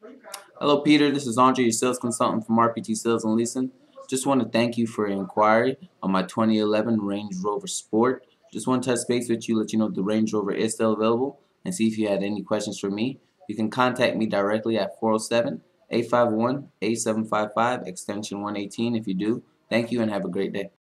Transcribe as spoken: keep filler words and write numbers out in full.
Hello, Peter. This is Andrae, your sales consultant from R P T Sales and Leasing. Just want to thank you for your inquiry on my twenty eleven Range Rover Sport. Just want to touch base with you, let you know the Range Rover is still available, and see if you had any questions for me. You can contact me directly at four oh seven, eight five one, eight seven five five, extension one eighteen if you do. Thank you and have a great day.